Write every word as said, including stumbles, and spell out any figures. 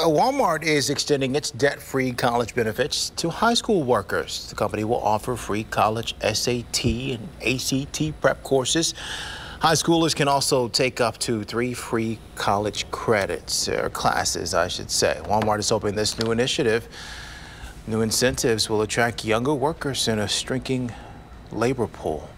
Walmart is extending its debt-free college benefits to high school workers. The company will offer free college S A T and A C T prep courses. High schoolers can also take up to three free college credits, or classes, I should say. Walmart is hoping this new initiative, new incentives will attract younger workers in a shrinking labor pool.